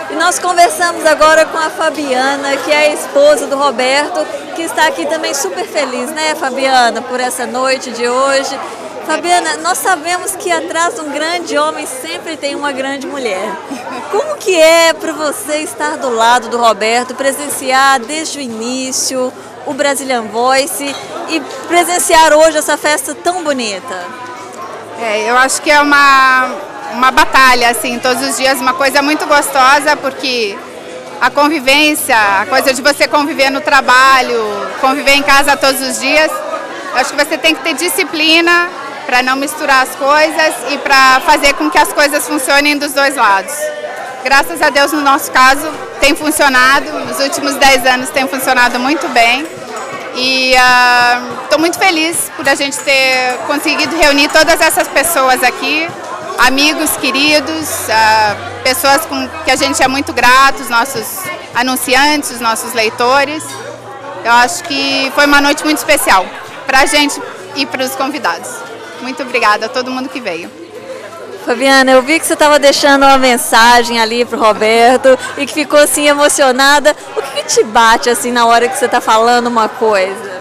E nós conversamos agora com a Fabiana, que é a esposa do Roberto, que está aqui também super feliz, né, Fabiana, por essa noite de hoje. Fabiana, nós sabemos que atrás de um grande homem sempre tem uma grande mulher. Como que é para você estar do lado do Roberto, presenciar desde o início o Brazilian Voice e presenciar hoje essa festa tão bonita? Eu acho que é uma batalha, assim, todos os dias, uma coisa muito gostosa, porque a convivência, a coisa de você conviver no trabalho, conviver em casa todos os dias, eu acho que você tem que ter disciplina para não misturar as coisas e para fazer com que as coisas funcionem dos dois lados. Graças a Deus, no nosso caso, tem funcionado, nos últimos 10 anos tem funcionado muito bem. E estou muito feliz por a gente ter conseguido reunir todas essas pessoas aqui, amigos queridos, pessoas com que a gente é muito grato, os nossos anunciantes, os nossos leitores. Eu acho que foi uma noite muito especial para a gente e para os convidados. Muito obrigada a todo mundo que veio. Fabiana, eu vi que você estava deixando uma mensagem ali para o Roberto e que ficou assim emocionada. O que te bate assim na hora que você está falando uma coisa?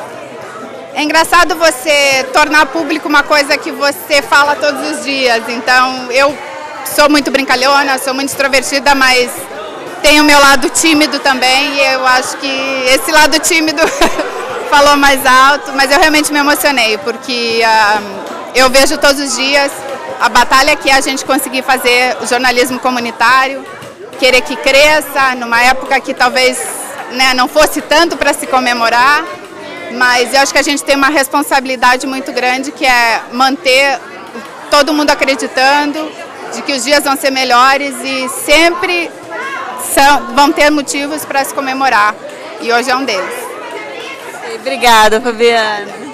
É engraçado você tornar público uma coisa que você fala todos os dias. Então, eu sou muito brincalhona, sou muito extrovertida, mas tenho o meu lado tímido também. E eu acho que esse lado tímido falou mais alto, mas eu realmente me emocionei, porque eu vejo todos os dias a batalha que é a gente conseguir fazer o jornalismo comunitário, querer que cresça, numa época que talvez, né, não fosse tanto para se comemorar, mas eu acho que a gente tem uma responsabilidade muito grande, que é manter todo mundo acreditando de que os dias vão ser melhores e sempre vão ter motivos para se comemorar, e hoje é um deles. Obrigada, Fabiana.